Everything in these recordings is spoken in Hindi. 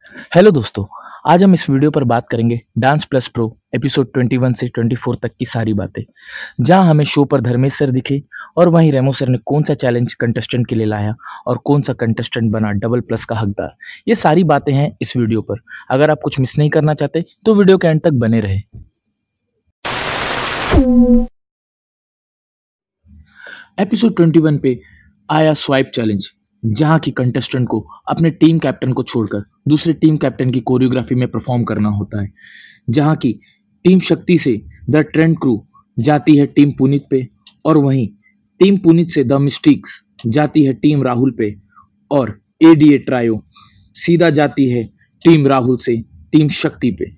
हेलो दोस्तों, आज हम इस वीडियो पर बात करेंगे डांस प्लस प्रो एपिसोड 21 से 24 तक की सारी बातें, जहां हमें शो पर धर्मेश सर दिखे और वहीं रेमो सर ने कौन सा चैलेंज कंटेस्टेंट के लिए लाया और कौन सा कंटेस्टेंट बना डबल प्लस का हकदार। ये सारी बातें हैं इस वीडियो पर। अगर आप कुछ मिस नहीं करना चाहते तो वीडियो के एंड तक बने रहे। एपिसोड 21 पे आया स्वाइप चैलेंज, जहां की कंटेस्टेंट को अपने टीम कैप्टन को छोड़कर दूसरे टीम कैप्टन की कोरियोग्राफी में परफॉर्म करना होता है। जहां की टीम शक्ति से द ट्रेंड क्रू जाती है टीम पुनीत पे और वहीं टीम पुनीत से द मिस्टिक्स जाती है टीम राहुल पे और एडीए ट्रायो सीधा जाती है टीम राहुल से टीम शक्ति पे।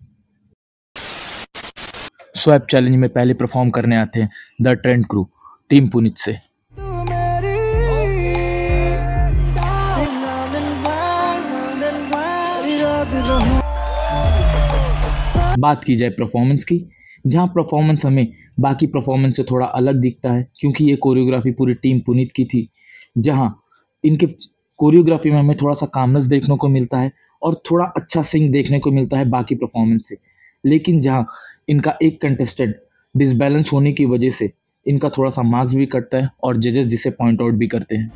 स्वैप चैलेंज में पहले परफॉर्म करने आते हैं the trend crew team Puneet से। बात की जाए परफॉर्मेंस की, जहां परफॉर्मेंस हमें बाकी परफॉर्मेंस से थोड़ा अलग दिखता है क्योंकि ये कोरियोग्राफी पूरी टीम पुनीत की थी। जहां इनके कोरियोग्राफी में हमें थोड़ा सा कामनेस देखने को मिलता है और थोड़ा अच्छा सिंग देखने को मिलता है बाकी परफॉर्मेंस से। लेकिन जहां इनका एक कंटेस्टेंट डिसबैलेंस होने की वजह से इनका थोड़ा सा मार्क्स भी कटता है और जजेस जिसे पॉइंट आउट भी करते हैं।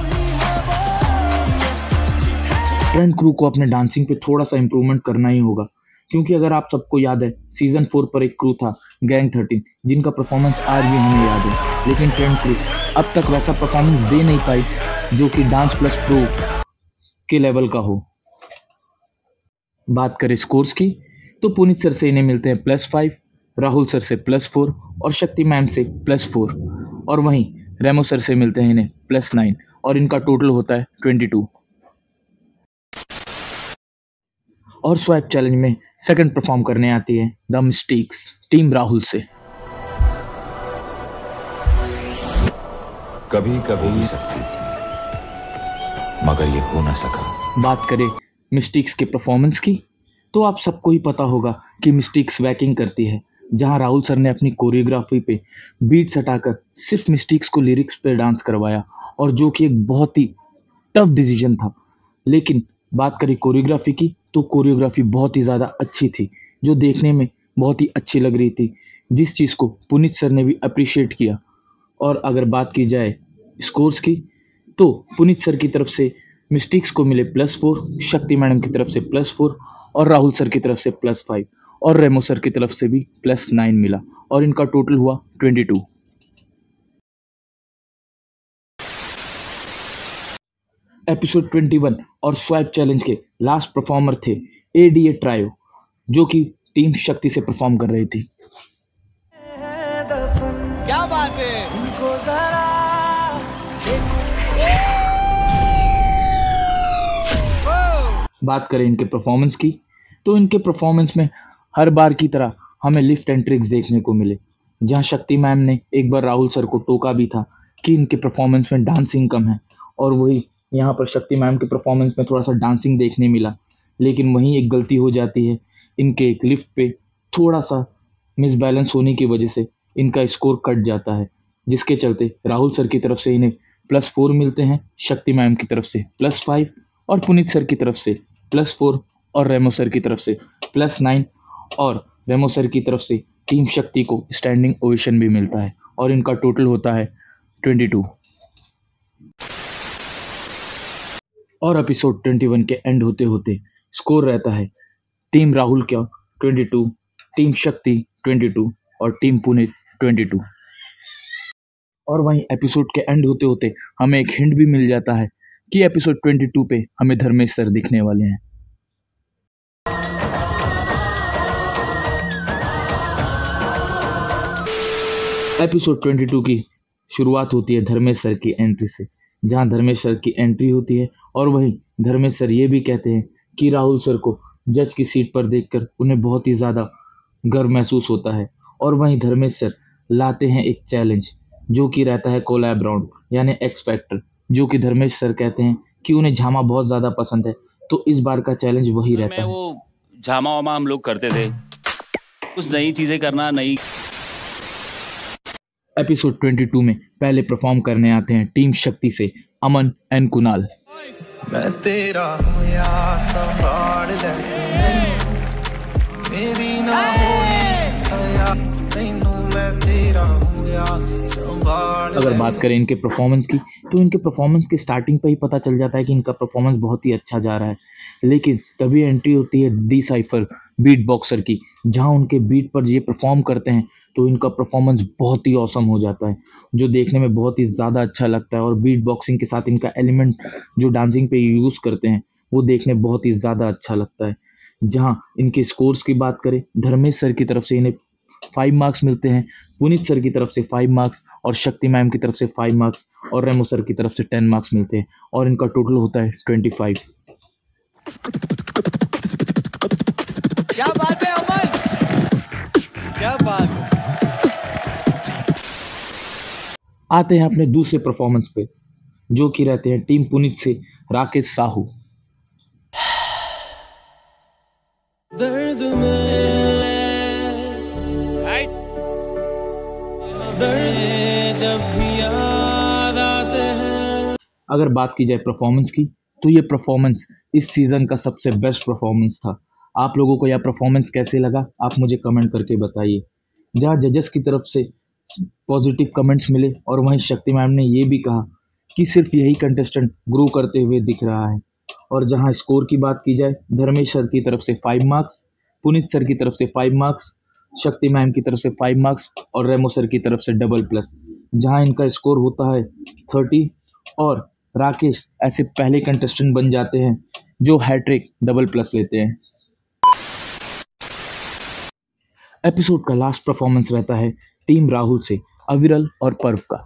ट्रेंड क्रू को अपने डांसिंग पे थोड़ा सा इंप्रूवमेंट करना ही होगा, क्योंकि अगर आप सबको याद है सीजन 4 पर एक क्रू था गैंग 13, जिनका परफॉर्मेंस आज भी हमें याद है, लेकिन ट्रेंड क्रू अब तक वैसा परफॉर्मेंस दे नहीं पाई जो कि डांस प्लस प्रो के लेवल का हो। बात करें स्कोर्स की तो पुनीत सर से इन्हें मिलते हैं +5, राहुल सर से +4 और शक्ति मैम से +4 और वहीं रेमो सर से मिलते हैं इन्हें +9 और इनका टोटल होता है 22। और स्वैप चैलेंज में सेकंड परफॉर्म करने आती है द मिस्टिक्स टीम राहुल से। कभी कभी हो सकती थी मगर ये हो ना सका। बात करें मिस्टिक्स के परफॉर्मेंस की तो आप सबको ही पता होगा कि मिस्टिक्स वैकिंग करती है, जहां राहुल सर ने अपनी कोरियोग्राफी पे बीट्स हटाकर सिर्फ मिस्टिक्स को लिरिक्स पे डांस करवाया और जो कि एक बहुत ही टफ डिसीजन था। लेकिन बात करें कोरियोग्राफी की तो कोरियोग्राफी बहुत ही ज़्यादा अच्छी थी, जो देखने में बहुत ही अच्छी लग रही थी, जिस चीज़ को पुनीत सर ने भी अप्रिशिएट किया। और अगर बात की जाए स्कोर्स की तो पुनीत सर की तरफ से मिस्टिक्स को मिले +4, शक्ति मैडम की तरफ से +4 और राहुल सर की तरफ से +5 और रेमो सर की तरफ से भी +9 मिला और इनका टोटल हुआ 22। एपिसोड 21 और स्वैप चैलेंज के लास्ट परफॉर्मर थे एडीए ट्रायो, जो कि टीम शक्ति से परफॉर्म कर रही थी। क्या बात है? बात करें इनके परफॉर्मेंस की तो इनके परफॉर्मेंस में हर बार की तरह हमें लिफ्ट एंड ट्रिक्स देखने को मिले, जहां शक्ति मैम ने एक बार राहुल सर को टोका भी था कि इनके परफॉर्मेंस में डांसिंग कम है, और वही यहाँ पर शक्ति मैम के परफॉर्मेंस में थोड़ा सा डांसिंग देखने मिला। लेकिन वहीं एक गलती हो जाती है, इनके एक लिफ्ट पे थोड़ा सा मिसबैलेंस होने की वजह से इनका स्कोर कट जाता है, जिसके चलते राहुल सर की तरफ से इन्हें +4 मिलते हैं, शक्ति मैम की तरफ से +5 और पुनीत सर की तरफ से +4 और रेमो सर की तरफ से +9 और रेमो सर की तरफ से टीम शक्ति को स्टैंडिंग ओवेशन भी मिलता है और इनका टोटल होता है 22। और एपिसोड 21 के एंड होते होते स्कोर रहता है टीम राहुल का 22, टीम शक्ति 22 और टीम पुनीत 22। और वहीं एपिसोड के एंड होते होते हमें एक हिंट भी मिल जाता है कि एपिसोड 22 पे हमें धर्मेश सर दिखने वाले हैं। एपिसोड 22 की शुरुआत होती है धर्मेश सर की एंट्री से, जहां धर्मेश सर की एंट्री होती है और वहीं धर्मेश सर ये भी कहते हैं कि राहुल सर को जज की सीट पर देखकर उन्हें बहुत ही ज़्यादा गर्व महसूस होता है। और वहीं धर्मेश सर लाते हैं एक चैलेंज, जो कि रहता है कोलैब राउंड यानी एक्स फैक्टर, जो कि धर्मेश सर कहते हैं कि उन्हें झामा बहुत ज़्यादा पसंद है, तो इस बार का चैलेंज वही रहता है। वो झामा वामा हम लोग करते थे, कुछ नई चीज़ें करना। नई एपिसोड 22 में पहले परफॉर्म करने आते हैं टीम शक्ति से अमन एंड कुणाल। मैं तेरा हूँ या सवाल। मेरी ना अगर बात करें इनके परफॉर्मेंस की, तो इनके परफॉर्मेंस के स्टार्टिंग पे ही पता चल जाता है कि इनका परफॉर्मेंस बहुत ही अच्छा जा रहा है। लेकिन तभी एंट्री होती है डी साइफर बीट बॉक्सर की, जहां उनके बीट पर ये परफॉर्म करते हैं तो इनका परफॉर्मेंस बहुत ही ऑसम हो जाता है, जो देखने में बहुत ही ज़्यादा अच्छा लगता है। और बीट बॉक्सिंग के साथ इनका एलिमेंट जो डांसिंग पे यूज़ करते हैं वो देखने बहुत ही ज़्यादा अच्छा लगता है। जहाँ इनके स्कोर्स की बात करें, धर्मेश सर की तरफ से इन्हें 5 मार्क्स मिलते हैं, पुनीत सर की तरफ से 5 मार्क्स और शक्ति मैम की तरफ से 5 मार्क्स और रेमो सर की तरफ से 10 मार्क्स मिलते हैं और इनका टोटल होता है 25। क्या बात है अमन, क्या बात है। आते हैं अपने दूसरे परफॉर्मेंस पे, जो कि रहते हैं टीम पुनीत से राकेश साहू। दर्द में दर्द जब भी याद आते हैं। अगर बात की जाए परफॉर्मेंस की, तो ये परफॉर्मेंस इस सीज़न का सबसे बेस्ट परफॉर्मेंस था। आप लोगों को यह परफॉर्मेंस कैसे लगा, आप मुझे कमेंट करके बताइए। जहां जजेस की तरफ से पॉजिटिव कमेंट्स मिले और वहीं शक्ति मैम ने ये भी कहा कि सिर्फ यही कंटेस्टेंट ग्रो करते हुए दिख रहा है। और जहां स्कोर की बात की जाए, धर्मेश सर की तरफ से 5 मार्क्स, पुनीत सर की तरफ से 5 मार्क्स, शक्ति मैम की तरफ से 5 मार्क्स और रेमो सर की तरफ से डबल प्लस, जहां इनका स्कोर होता है 30। और राकेश ऐसे पहले कंटेस्टेंट बन जाते हैं जो हैट्रिक डबल प्लस लेते हैं। एपिसोड का लास्ट परफॉर्मेंस रहता है टीम राहुल से अविरल और पर्व का।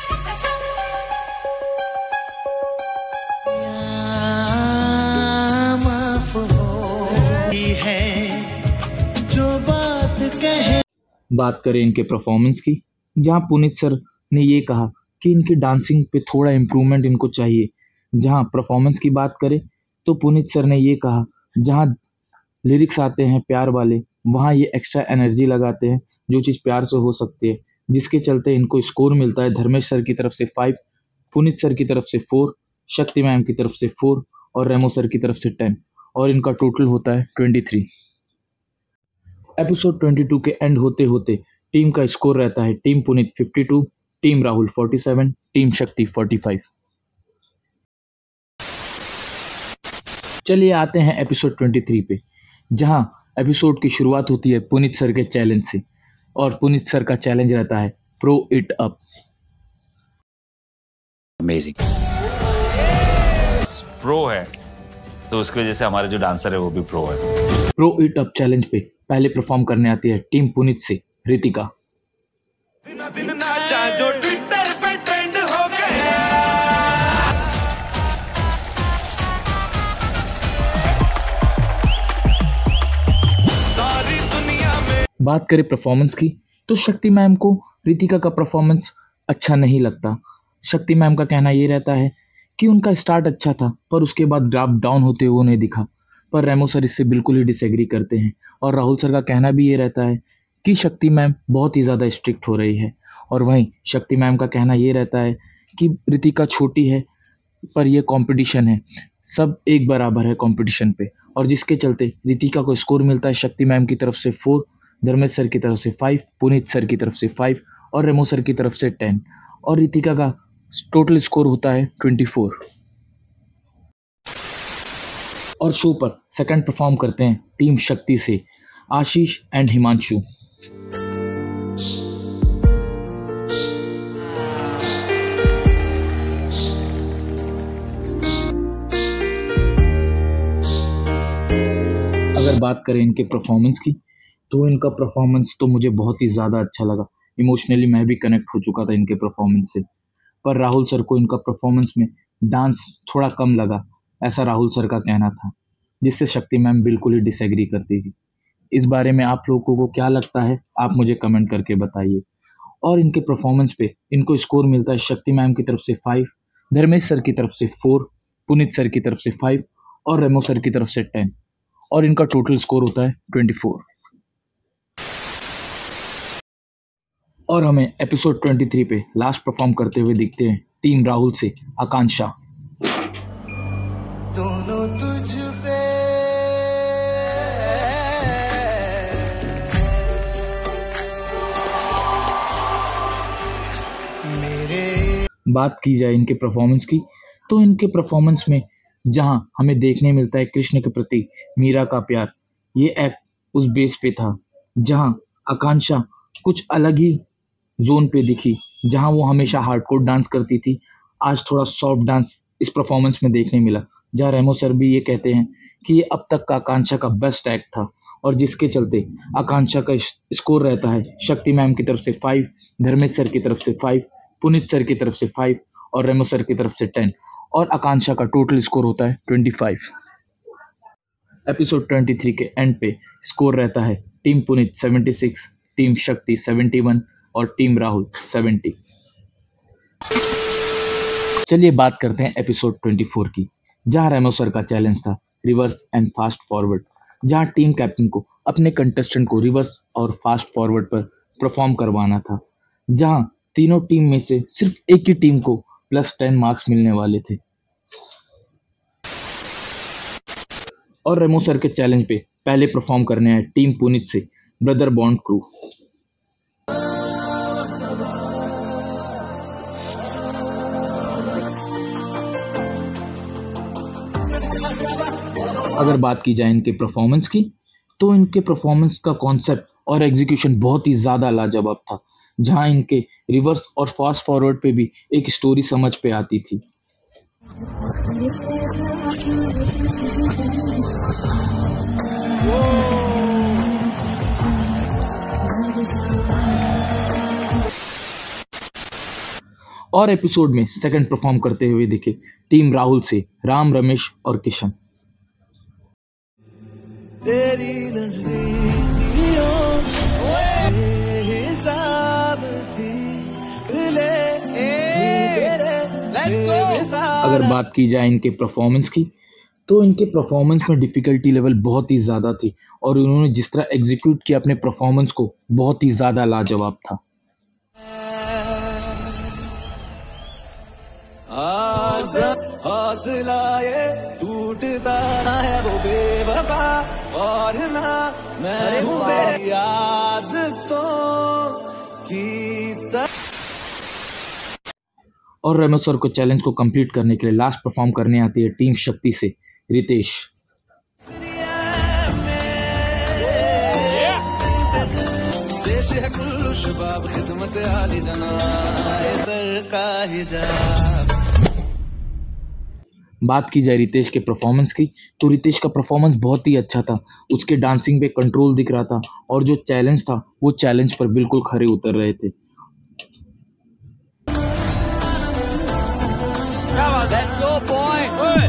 बात करें इनके परफॉर्मेंस की, जहां पुनीत सर ने ये कहा कि इनकी डांसिंग पे थोड़ा इम्प्रूवमेंट इनको चाहिए। जहां परफॉर्मेंस की बात करें तो पुनीत सर ने ये कहा, जहां लिरिक्स आते हैं प्यार वाले, वहाँ ये एक्स्ट्रा एनर्जी लगाते हैं जो चीज़ प्यार से हो सकती है, जिसके चलते इनको स्कोर मिलता है धर्मेश सर की तरफ से 5, पुनीत सर की तरफ से 4, शक्ति मैम की तरफ से 4 और रेमो सर की तरफ से 10 और इनका टोटल होता है 23। एपिसोड 22 के एंड होते होते टीम का स्कोर रहता है team Puneet 52, team Rahul 47, team Shakti 45। चलिए आते हैं एपिसोड 23 पे, जहां एपिसोड की शुरुआत होती है पुनीत सर के चैलेंज से और पुनीत सर का चैलेंज रहता है pro it up. Amazing pro है, तो उसकी वजह से हमारे जो डांसर है वो भी प्रो है। प्रो इट अप चैलेंज पे पहले परफॉर्म करने आती है टीम पुनीत से रितिका। दिन नाचा जो ट्विटर पे ट्रेंड हो गया। सारी दुनिया में बात करें परफॉर्मेंस की, तो शक्ति मैम को रितिका का परफॉर्मेंस अच्छा नहीं लगता। शक्ति मैम का कहना ये रहता है कि उनका स्टार्ट अच्छा था पर उसके बाद ग्राफ डाउन होते हुए उन्हें दिखा। पर रेमो सर इससे बिल्कुल ही डिसएग्री करते हैं और राहुल सर का कहना भी ये रहता है कि शक्ति मैम बहुत ही ज़्यादा स्ट्रिक्ट हो रही है। और वहीं शक्ति मैम का कहना ये रहता है कि रितिका छोटी है पर यह कंपटीशन है, सब एक बराबर है कंपटीशन पे, और जिसके चलते रितिका को स्कोर मिलता है शक्ति मैम की तरफ से 4, धर्मेश सर की तरफ से 5, पुनीत सर की तरफ से 5 और रेमो सर की तरफ से 10 और रितिका का टोटल स्कोर होता है 24। और शो पर सेकंड परफॉर्म करते हैं टीम शक्ति से आशीष एंड हिमांशु। अगर बात करें इनके परफॉर्मेंस की, तो इनका परफॉर्मेंस तो मुझे बहुत ही ज़्यादा अच्छा लगा। इमोशनली मैं भी कनेक्ट हो चुका था इनके परफॉर्मेंस से। पर राहुल सर को इनका परफॉर्मेंस में डांस थोड़ा कम लगा, ऐसा राहुल सर का कहना था, जिससे शक्ति मैम बिल्कुल ही डिसएग्री करती थी। इस बारे में आप लोगों को क्या लगता है, आप मुझे कमेंट करके बताइए। और इनके परफॉर्मेंस पे इनको स्कोर मिलता है शक्ति मैम की तरफ से 5, धर्मेश सर की तरफ से 4, पुनीत सर की तरफ से 5 और रेमो सर की तरफ से 10 और इनका टोटल स्कोर होता है 24। और हमें एपिसोड 23 पे लास्ट परफॉर्म करते हुए दिखते हैं टीम राहुल से आकांक्षा। दोनों तुझ पे बात की जाए इनके परफॉर्मेंस की, तो इनके परफॉर्मेंस में जहां हमें देखने मिलता है कृष्ण के प्रति मीरा का प्यार, ये एक्ट उस बेस पे था जहां आकांक्षा कुछ अलग ही जोन पे दिखी, जहां वो हमेशा हार्डकोर डांस करती थी, आज थोड़ा सॉफ्ट डांस इस परफॉर्मेंस में देखने मिला। जहां रेमो सर भी ये कहते हैं कि ये अब तक का आकांक्षा का बेस्ट एक्ट था, और जिसके चलते आकांक्षा का स्कोर रहता है शक्ति मैम की तरफ से 5, धर्मेश सर की तरफ से 5, पुनीत सर की तरफ से 5 और रेमो सर की तरफ से 10, और आकांक्षा का टोटल स्कोर होता है 25। एपिसोड 23 के एंड पे स्कोर रहता है टीम पुनीत 76, टीम शक्ति 71 और टीम राहुल 70। चलिए बात करते हैं एपिसोड 24 की, जहां रेमो सर का चैलेंज था रिवर्स एंड फास्ट फॉरवर्ड, जहां टीम कैप्टन को अपने कंटेस्टेंट को रिवर्स और फास्ट फॉरवर्ड पर परफॉर्म करवाना था, जहां तीनों टीम में से सिर्फ एक ही टीम को +10 मार्क्स मिलने वाले थे। और रेमो सर के चैलेंज पे पहले परफॉर्म करने आए टीम पुनीत से ब्रदर बॉन्ड क्रू। अगर बात की जाए इनके परफॉर्मेंस की, तो इनके परफॉर्मेंस का कॉन्सेप्ट और एग्जीक्यूशन बहुत ही ज़्यादा लाजवाब था, जहां इनके रिवर्स और फास्ट फॉरवर्ड पे भी एक स्टोरी समझ पे आती थी। और एपिसोड में सेकंड परफॉर्म करते हुए दिखे टीम राहुल से राम, रमेश और किशन। तेरी नजदीकियों हिसाब थी अगर बात की जाए इनके परफॉर्मेंस की, तो इनके परफॉर्मेंस में डिफिकल्टी लेवल बहुत ही ज़्यादा थी, और उन्होंने जिस तरह एग्जीक्यूट किया अपने परफॉर्मेंस को, बहुत ही ज़्यादा लाजवाब था। हौसला ये टूटता ना है वो बेवफा, और ना मैं हूँ मेरी आदतों की। और रेमो सर को चैलेंज को कंप्लीट करने के लिए लास्ट परफॉर्म करने आती है टीम शक्ति से रितेश। है कुल्लू शबाब खिदमत आली जना का हिजाब। बात की जाए रितेश के परफॉर्मेंस की, तो रितेश का परफॉर्मेंस बहुत ही अच्छा था, उसके डांसिंग पे कंट्रोल दिख रहा था, और जो चैलेंज था वो चैलेंज पर बिल्कुल खरे उतर रहे थे। Let's go, boy.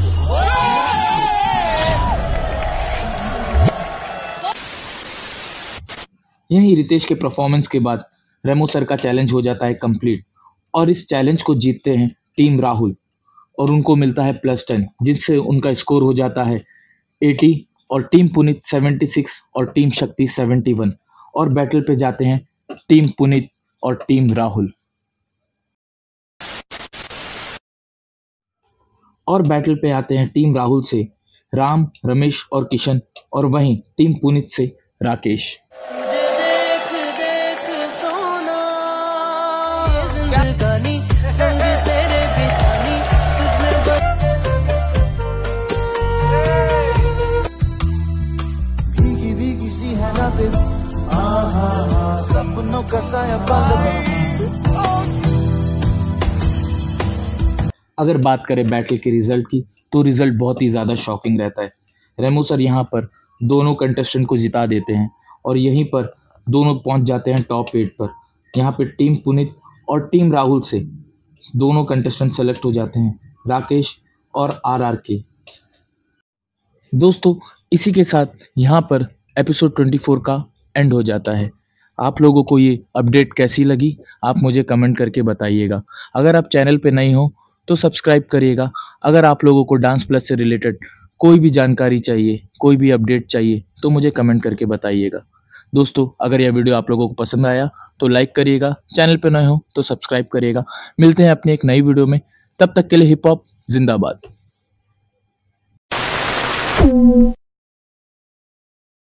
यही रितेश के परफॉर्मेंस के बाद रेमो सर का चैलेंज हो जाता है कंप्लीट, और इस चैलेंज को जीतते हैं टीम राहुल, और उनको मिलता है +10, जिससे उनका स्कोर हो जाता है 80 और टीम पुनीत 76 और टीम शक्ति 71, और बैटल पे जाते हैं टीम पुनीत और टीम राहुल। और बैटल पे आते हैं टीम राहुल से राम, रमेश और किशन, और वहीं टीम पुनीत से राकेश। भीगी भीगी सी है रातें, सपनों का साया अगर बात करें बैटल के रिजल्ट की, तो रिजल्ट बहुत ही ज़्यादा शॉकिंग रहता है। रेमो सर यहाँ पर दोनों कंटेस्टेंट को जिता देते हैं, और यहीं पर दोनों पहुँच जाते हैं टॉप 8 पर। यहाँ पे टीम पुनीत और टीम राहुल से दोनों कंटेस्टेंट सेलेक्ट हो जाते हैं, राकेश और RR के। दोस्तों, इसी के साथ यहाँ पर एपिसोड 24 का एंड हो जाता है। आप लोगों को ये अपडेट कैसी लगी, आप मुझे कमेंट करके बताइएगा। अगर आप चैनल पे नए हो तो सब्सक्राइब करिएगा। अगर आप लोगों को डांस प्लस से रिलेटेड कोई भी जानकारी चाहिए, कोई भी अपडेट चाहिए, तो मुझे कमेंट करके बताइएगा। दोस्तों, अगर यह वीडियो आप लोगों को पसंद आया तो लाइक करिएगा, चैनल पे नए हो तो सब्सक्राइब करिएगा। मिलते हैं अपनी एक नई वीडियो में, तब तक के लिए हिप हॉप जिंदाबाद।